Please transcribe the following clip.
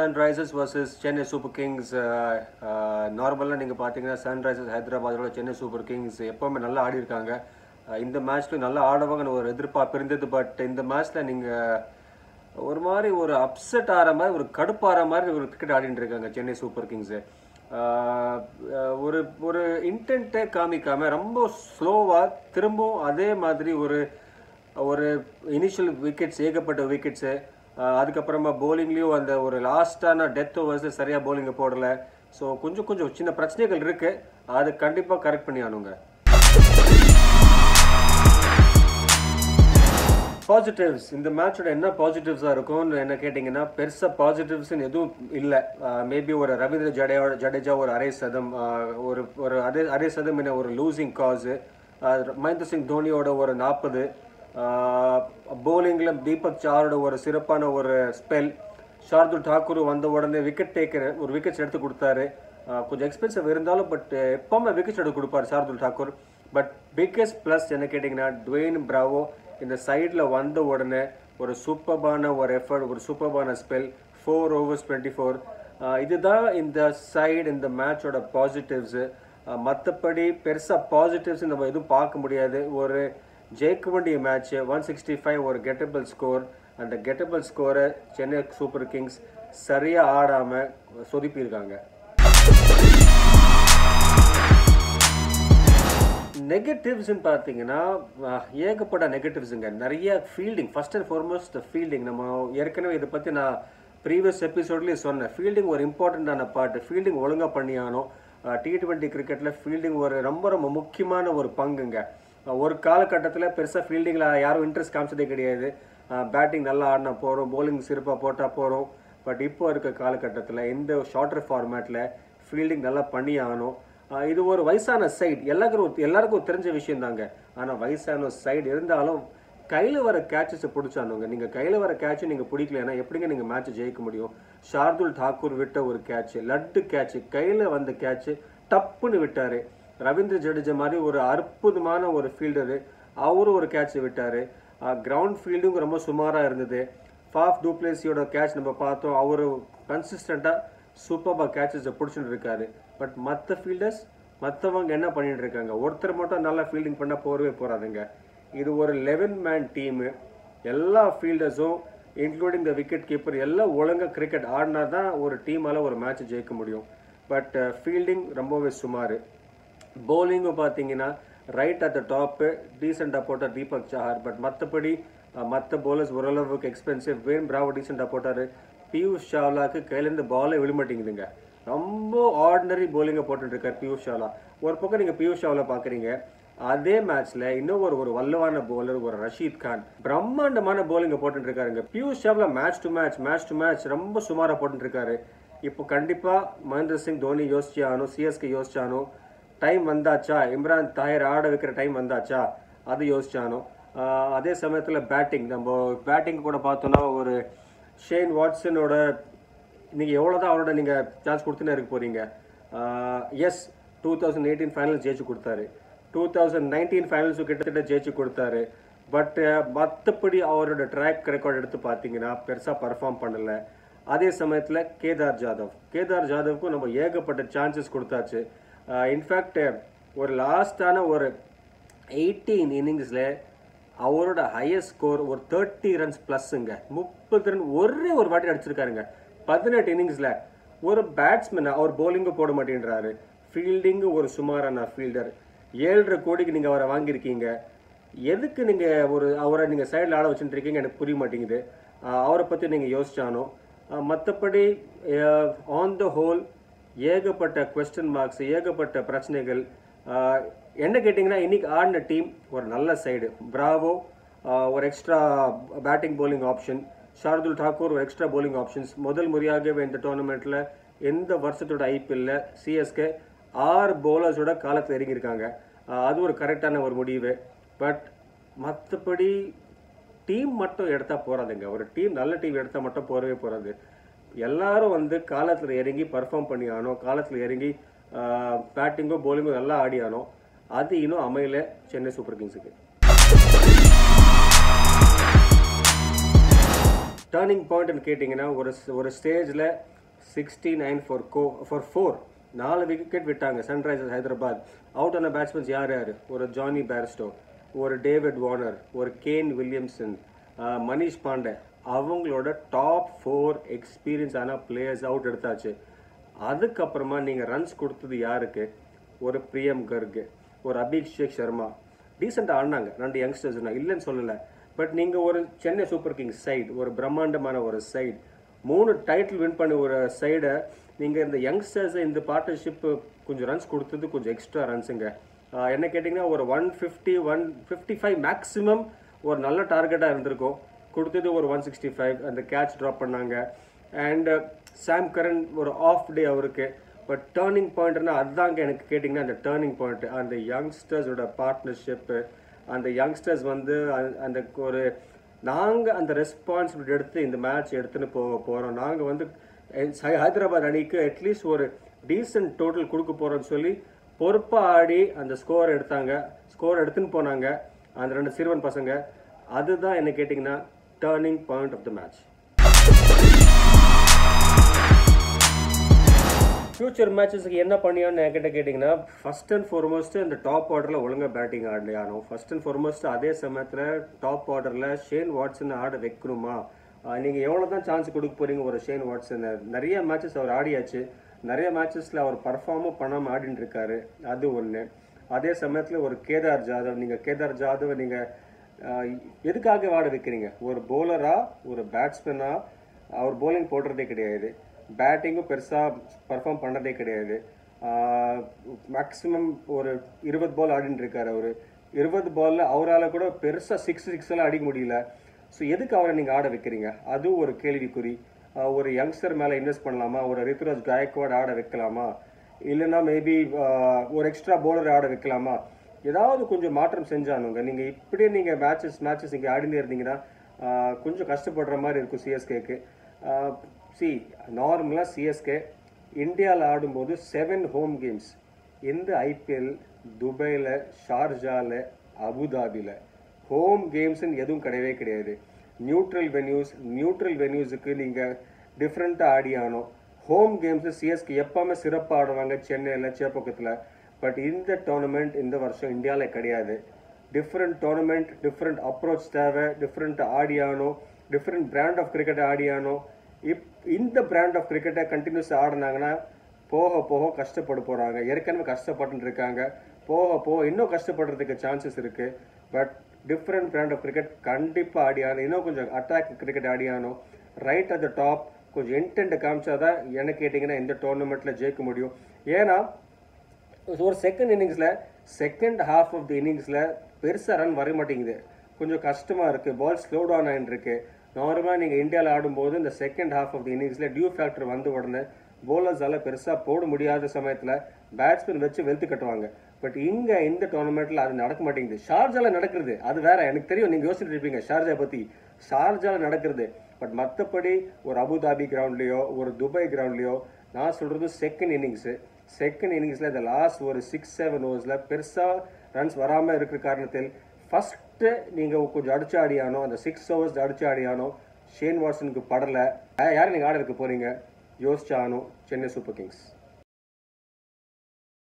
Sunrisers versus Chennai Super Kings. நார்மலாக நீங்கள் பார்த்தீங்கன்னா சன்ரைசர்ஸ் ஹைதராபாதோட சென்னை சூப்பர் கிங்ஸ் எப்போவுமே நல்லா ஆடி இருக்காங்க. இந்த மேட்ச்ல நல்லா ஆடுவாங்கன்னு ஒரு எதிர்பார்ப்பு இருந்தது. பட் இந்த மேட்ச்சில் நீங்கள் ஒரு மாதிரி ஒரு அப்செட் ஆகிற மாதிரி ஒரு கடுப்பாகிற மாதிரி ஒரு கிரிக்கெட் ஆடிட்டு இருக்காங்க சென்னை சூப்பர் கிங்ஸு. ஒரு ஒரு இன்டென்ட்டே காமிக்காமல் ரொம்ப ஸ்லோவாக திரும்பவும் அதே மாதிரி ஒரு ஒரு இனிஷியல் விக்கெட்ஸ் ஏகப்பட்ட விக்கெட்ஸு. அதுக்கப்புறமா போலிங்லேயும் அந்த ஒரு லாஸ்டான டெத் ஓவர்ஸ் சரியாக போலிங்கை போடலை. ஸோ கொஞ்சம் சின்ன பிரச்சனைகள் இருக்குது. அது கண்டிப்பாக கரெக்ட் பண்ணி ஆனுங்க. பாசிட்டிவ்ஸ், இந்த மேட்சோட என்ன பாசிட்டிவ்ஸாக இருக்கும்னு என்ன கேட்டிங்கன்னா பெருசாக பாசிட்டிவ்ஸ்ன்னு எதுவும் இல்லை. மேபி ஒரு ரவீந்திர ஜடேஜா ஒரு அரை சதம், ஒரு அரை சதம் என்ன ஒரு லூசிங் காஸு, மகேந்திர சிங் தோனியோட ஒரு 40, போலிங்கில் தீபக் சாரோட ஒரு சிறப்பான ஒரு ஸ்பெல், ஷார்துல் தாக்கூர் வந்த உடனே விக்கெட் டேக்கர் ஒரு விக்கெட்ஸ் எடுத்து கொடுத்தாரு. கொஞ்சம் எக்ஸ்பென்சிவ் இருந்தாலும் பட் எப்போவுமே விக்கெட்ஸ் எடுத்து கொடுப்பார் Shardul Thakur. But biggest plus என்ன கேட்டிங்கன்னா டுவேன் பிராவோ இந்த சைடில் வந்த உடனே ஒரு சூப்பர்பான ஒரு எஃபர்ட், ஒரு சூப்பர்பான ஸ்பெல், 4 overs 24. இதுதான் இந்த சைடு இந்த மேட்சோட பாசிட்டிவ்ஸு. மற்றபடி பெருசாக பாசிட்டிவ்ஸ் நம்ம எதுவும் பார்க்க முடியாது. ஒரு ஜெயிக்க வேண்டிய மேட்ச்சு 165 ஒரு கெட்டபிள் ஸ்கோர். அந்த கெட்டபிள் ஸ்கோரை சென்னை சூப்பர் கிங்ஸ் சரியாக ஆடாமல் சொதுப்பியிருக்காங்க. நெகட்டிவ்ஸ்ன்னு பார்த்தீங்கன்னா ஏகப்பட்ட நெகட்டிவ்ஸுங்க. நிறைய fielding, first and foremost fielding. நம்ம ஏற்கனவே இதை பற்றி நான் ப்ரீவியஸ் எபிசோட்லேயும் சொன்னேன். ஃபீல்டிங் ஒரு இம்பார்ட்டண்ட்டான பார்ட். ஃபீல்டிங் ஒழுங்காக பண்ணியானோம். T20 கிரிக்கெட்டில் ஃபீல்டிங் ஒரு ரொம்ப முக்கியமான ஒரு பங்குங்க. ஒரு காலகட்டத்தில் பெருசாக ஃபீல்டிங்கில் யாரும் இன்ட்ரெஸ்ட் காமிச்சதே கிடையாது. பேட்டிங் நல்லா ஆடினா போகிறோம், போலிங் சிறப்பாக போட்டால் போகிறோம். பட் இப்போ இருக்க காலகட்டத்தில் இந்த ஷார்ட்டர் ஃபார்மேட்டில் ஃபீல்டிங் நல்லா பண்ணி ஆகணும். இது ஒரு வயசான சைடு, எல்லாருக்கும் தெரிஞ்ச விஷயம் தாங்க. ஆனால் வயசான சைடு இருந்தாலும் கையில் வர கேட்சஸை பிடிச்சானுங்க. நீங்கள் கையில் வர கேட்சை நீங்கள் பிடிக்கலன்னா எப்படிங்க நீங்கள் மேட்சை ஜெயிக்க முடியும்? ஷார்துல் தாக்கூர் விட்ட ஒரு கேட்சு, லட்டு கேட்சு, கையில் வந்த கேட்சு டப்புன்னு விட்டார். ரவீந்திர ஜடேஜா மாதிரி ஒரு அற்புதமான ஒரு ஃபீல்டரு, அவரும் ஒரு கேட்சை விட்டார். கிரவுண்ட் ஃபீல்டும் ரொம்ப சுமாராக இருந்தது. ஃபாஃப் டூப்ளேசியோட கேட்ச் நம்ம பார்த்தோம். அவர் கன்சிஸ்டண்ட்டாக சூப்பராக கேட்சஸை பிடிச்சிட்டு இருக்காரு. பட் மற்ற ஃபீல்டர்ஸ் மற்றவங்க என்ன பண்ணிட்டு இருக்காங்க? ஒருத்தர் மட்டும் நல்லா ஃபீல்டிங் பண்ணால் போகாதுங்க. இது ஒரு 11 man டீமு. எல்லா ஃபீல்டர்ஸும் இன்க்ளூடிங் த விக்கெட் கீப்பர் எல்லாம் ஒழுங்காக கிரிக்கெட் ஆடினா தான் ஒரு டீமால் ஒரு மேட்ச் ஜெயிக்க முடியும். பட் ஃபீல்டிங் ரொம்பவே சுமார். போலிங்கும் பார்த்தீங்கன்னா ரைட் அட் த டாப்பு டீசெண்டாக போட்டார் தீபக் சார். பட் மற்றபடி மற்ற போலர்ஸ் ஓரளவுக்கு எக்ஸ்பென்சிவ். வேன் பிராவோ டீசெண்டாக போட்டார். பியூஷ் சாவ்லாவுக்கு கையிலேருந்து பாலே விழுமாட்டேங்குதுங்க. ரொம்ப ஆர்டினரி போலிங்கை போட்டுருக்கார் பியூஷ் சாவ்லா. ஒரு பக்கம் நீங்கள் பியூஷ் சாவ்லா பார்க்குறீங்க, அதே மேட்ச்ல இன்னும் ஒரு வல்லவான போலர் ஒரு ரஷீத் கான் பிரம்மாண்டமான போலிங்கை போட்டுருக்காருங்க. Piyush Chawla match to match ரொம்ப சுமாராக போட்டுருக்காரு. இப்போ கண்டிப்பாக மகேந்திர சிங் தோனி யோசிச்சானோ, CSK யோசிச்சானோ, டைம் வந்தாச்சா, இம்ரான் தாஹிர் ஆட வைக்கிற டைம் வந்தாச்சா, அது யோசிச்சானோ. அதே சமயத்தில் நம்ம பேட்டிங் கூட பார்த்தோன்னா ஒரு ஷேன் வாட்சனோட நீங்கள் எவ்வளோ தான் அவரோட நீங்கள் சான்ஸ் கொடுத்துனே இருக்க போகிறீங்க. எஸ் 2018 ஃபைனல்ஸ் ஜெயிச்சு கொடுத்தாரு, 2019 ஃபைனல்ஸும் கிட்டத்தட்ட ஜெயிச்சு கொடுத்தாரு. பட் மற்றபடி அவரோட ட்ராக் ரெக்கார்ட் எடுத்து பார்த்தீங்கன்னா பெருசாக பர்ஃபார்ம் பண்ணலை. அதே சமயத்தில் கேதார் ஜாதவ்க்கும் நம்ம ஏகப்பட்ட சான்சஸ் கொடுத்தாச்சு. இன்ஃபேக்ட் ஒரு லாஸ்டான ஒரு 18 இன்னிங்ஸில் அவரோட ஹையஸ்ட் ஸ்கோர் ஒரு 30 runs ப்ளஸ்ஸுங்க. 30 ரன் ஒரே ஒரு வாட்டி அடிச்சிருக்காருங்க 18 இன்னிங்ஸில். ஒரு பேட்ஸ்மேன் அவர் போலிங்கு போட மாட்டேன்றாரு. ஃபீல்டிங்கு ஒரு சுமாரான ஃபீல்டர். 7.5 கோடிக்கு நீங்கள் அவரை வாங்கியிருக்கீங்க. எதுக்கு நீங்கள் அவரை நீங்கள் சைடில் ஆட வச்சுட்டுருக்கீங்க எனக்கு புரிய மாட்டேங்குது. அவரை பற்றி நீங்கள் யோசிச்சானோ. மற்றபடி ஆன் த ஹோல் ஏகப்பட்ட கொஸ்டின் மார்க்ஸ், ஏகப்பட்ட பிரச்சனைகள். என்ன கேட்டிங்கன்னா இன்றைக்கி ஆடின டீம் ஒரு நல்ல சைடு. பிராவோ ஒரு extra batting bowling option, Shardul Thakur ஒரு எக்ஸ்ட்ரா போலிங் ஆப்ஷன்ஸ். முதல் முறையாகவே இந்த டோர்னமெண்ட்டில் எந்த வருஷத்தோட IPL CSK 6 bowlers-ஓட காலத்தில் இறங்கியிருக்காங்க. அது ஒரு கரெக்டான ஒரு முடிவு. பட் மற்றபடி டீம் மட்டும் எடுத்தால் போகாதுங்க. ஒரு நல்ல டீம் எடுத்தால் மட்டும் போகாது. எல்லாரும் காலத்தில் இறங்கி பர்ஃபார்ம் பண்ணி ஆனோம். காலத்தில் இறங்கி பேட்டிங்கோ போலிங்கோ நல்லா ஆடி ஆனோம். அது இன்னும் அமையல சென்னை சூப்பர் கிங்ஸுக்கு. டர்னிங் பாயிண்ட்னு கேட்டிங்கன்னா ஒரு ஸ்டேஜில் 69 for 4. 4 விக்கெட் விட்டாங்க சன்ரைசர்ஸ் ஹைதராபாத். அவுட் ஆன பேட்ஸ்மேன்ஸ் யார் யார்? ஒரு ஜானி பேர்ஸ்டோ, ஒரு டேவிட் வார்னர், ஒரு கேன் வில்லியம்சன், மனிஷ் பாண்டே. அவங்களோட டாப் 4 எக்ஸ்பீரியன்ஸ் ஆன பிளேயர்ஸ் அவுட் எடுத்தாச்சு. அதுக்கப்புறமா நீங்கள் ரன்ஸ் கொடுத்தது யாருக்கு? ஒரு பிரியம் கர்க், ஒரு அபிஷேக் சர்மா. டீசெண்டாக ஆடினாங்க 2 யங்ஸ்டர்ஸ், இல்லைன்னு சொல்லலை. பட் நீங்கள் ஒரு சென்னை சூப்பர் கிங்ஸ் சைடு, ஒரு பிரம்மாண்டமான ஒரு சைடு, 3 டைட்டில் வின் பண்ண ஒரு சைடை நீங்கள் இந்த யங்ஸ்டர்ஸை இந்த பார்ட்னர்ஷிப்பு கொஞ்சம் ரன்ஸ் கொடுத்தது கொஞ்சம் எக்ஸ்ட்ரா ரன்ஸுங்க. என்ன கேட்டிங்கன்னா ஒரு 150 155 மேக்ஸிமம் ஒரு நல்ல டார்கெட்டாக இருந்திருக்கும். கொடுத்தது ஒரு 165. அந்த கேட்ச் ட்ராப் பண்ணாங்க. அண்ட் சாம் கரன் ஒரு ஆஃப் டே அவருக்கு. பட் டேர்னிங் பாயிண்ட்னா அதுதாங்க எனக்கு கேட்டிங்கன்னா அந்த டேர்னிங் பாயிண்ட் அந்த யங்ஸ்டர்ஸோட பார்ட்னர்ஷிப்பு. அந்த யங்ஸ்டர்ஸ் வந்து அந்த ஒரு நாங்கள் அந்த ரெஸ்பான்சிபிலிட்டி எடுத்து இந்த மேட்ச் எடுத்துன்னு போகிறோம். நாங்கள் வந்து ஹைதராபாத் அணிக்கு அட்லீஸ்ட் ஒரு டீசென்ட் டோட்டல் கொடுக்க போகிறோம்னு சொல்லி பொறுப்பாக ஆடி அந்த ஸ்கோர் எடுத்துன்னு போனாங்க அந்த 2 சிறுவன் பசங்க. அதுதான் என்ன கேட்டிங்கன்னா turning point of the match. Future மேட்சஸ்க்கு என்ன பண்ணியோன்னு என்கிட்ட கேட்டிங்கன்னா, ஃபர்ஸ்ட் அண்ட் ஃபார்மோஸ்ட் இந்த டாப் ஆர்டரில் ஒழுங்காக பேட்டிங் ஆடலையானோ. ஃபர்ஸ்ட் அண்ட் ஃபார்மோஸ்ட் அதே சமயத்தில் டாப் ஆர்டரில் ஷேன் வாட்சன் ஆட வைக்கணுமா? நீங்கள் எவ்வளோ தான் சான்ஸ் கொடுக்க போகிறீங்க ஒரு ஷேன் வாட்சன்? நிறைய மேட்சஸ் அவர் ஆடியாச்சு. நிறைய மேட்சஸில் அவர் பர்ஃபார்மும் பண்ணாமல் ஆடின்னு இருக்காரு. அது ஒன்று. அதே சமயத்தில் ஒரு கேதார் ஜாதவ் நீங்கள் எதுக்காக ஆட வைக்கிறீங்க? ஒரு போலரா ஒரு பேட்ஸ்மேனா? அவர் போலிங் போடுறதே கிடையாது, பேட்டிங்கும் பெருசாக பர்ஃபார்ம் பண்ணுறதே கிடையாது. மேக்ஸிமம் ஒரு 20 பால் ஆடின்னு இருக்காரு. அவர் 20 பாலில் அவரால் கூட பெருசாக 6 எல்லாம் அடிக்க முடியல. ஸோ எதுக்கு அவரை நீங்கள் ஆட வைக்கிறீங்க? அதுவும் ஒரு கேள்விக்குறி. ஒரு யங்ஸ்டர் மேலே இன்வெஸ்ட் பண்ணலாமா? ஒரு ரித்துராஜ் காயக்வாட் ஆட வைக்கலாமா? இல்லைன்னா மேபி ஒரு எக்ஸ்ட்ரா போலர் ஆட வைக்கலாமா? ஏதாவது கொஞ்சம் மாற்றம் செஞ்சானுங்க. நீங்கள் இப்படியே நீங்கள் மேட்சஸ் இங்கே ஆடினே இருந்தீங்கன்னா கொஞ்சம் கஷ்டப்படுற மாதிரி இருக்கும் சிஎஸ்கேக்கு. நார்மலாக சிஎஸ்கே இந்தியாவில் ஆடும்போது 7 ஹோம் கேம்ஸ். இந்த ஐபிஎல் துபாயில், ஷார்ஜாவில், அபுதாபியில் ஹோம் கேம்ஸ்ன்னு எதுவும் கிடையவே கிடையாது. நியூட்ரல் வென்யூஸுக்கு நீங்கள் டிஃப்ரெண்ட்டாக ஆடி ஆனோம். ஹோம் கேம்ஸு சிஎஸ்கே எப்போவுமே சிறப்பாக ஆடுவாங்க சென்னையில், சேப்பக்கத்தில். பட் இந்த டோர்னமெண்ட் இந்த வருஷம் இந்தியாவில் கிடையாது. டிஃப்ரெண்ட் டோர்னமெண்ட், டிஃப்ரெண்ட் அப்ரோச் தேவை, டிஃப்ரெண்ட்டாக ஆடி ஆனோம், டிஃப்ரெண்ட் பிராண்ட் ஆஃப் கிரிக்கெட்டை ஆடி ஆனோம். இந்த பிராண்ட் ஆஃப் கிரிக்கெட்டை கண்டினியூஸாக ஆடினாங்கன்னா போக கஷ்டப்பட போகிறாங்க. ஏற்கனவே கஷ்டப்பட்டு இருக்காங்க. போக இன்னும் கஷ்டப்படுறதுக்கு சான்சஸ் இருக்குது. But different brand of cricket கண்டிப்பாக ஆடி ஆகணும். இன்னும் கொஞ்சம் அட்டாக் கிரிக்கெட் ஆடி ஆகணும். ரைட் அட் த டாப் கொஞ்சம் இன்டென்ட் காமிச்சா தான் என்ன கேட்டிங்கன்னா இந்த டோர்னமெண்ட்டில் ஜெயிக்க முடியும். ஏன்னா ஒரு செகண்ட் ஹாஃப் ஆஃப் தி இன்னிங்ஸில் பெருசாக ரன் வர மாட்டேங்குது. கொஞ்சம் கஷ்டமாக இருக்குது. பால் ஸ்லோ டவுன் ஆகிட்டுருக்கு. நார்மலாக நீங்கள் இந்தியாவில் ஆடும்போது இந்த செகண்ட் ஹாஃப் ஆஃப் தி இன்னிங்ஸில் டியூ ஃபேக்டர் வந்த உடனே போலர்ஸால் பெருசாக போட முடியாத சமயத்தில் பேட்ஸ்மேன் வச்சு வெளுத்து கட்டுவாங்க. பட் இங்கே இந்த டோர்னமெண்ட்டில் அது நடக்க மாட்டேங்குது. ஷார்ஜாவில் நடக்கிறது அது வேற. எனக்கு தெரியும் நீங்கள் யோசிச்சுட்டு இருப்பீங்க ஷார்ஜா பற்றி. ஷார்ஜாவில் நடக்கிறது. பட் மற்றபடி ஒரு அபுதாபி கிரவுண்ட்லேயோ ஒரு துபாய் கிரவுண்ட்லேயோ நான் சொல்கிறது செகண்ட் இன்னிங்ஸில் இந்த லாஸ்ட் ஒரு 6-7 ஓவர்ஸில் பெருசாக ரன்ஸ் வராமல் இருக்கிற காரணத்தில் ஃபஸ்ட்டு நீங்கள் கொஞ்சம் அடிச்சு ஆடியானோ. அந்த 6 ஓவர்ஸ் அடிச்சு ஆடியானோ ஷேன் வாட்சனுக்கு படலை. யாரும் நீங்கள் ஆட வைக்க போகிறீங்க? யோசிச்சானோ சென்னை சூப்பர் கிங்ஸ்.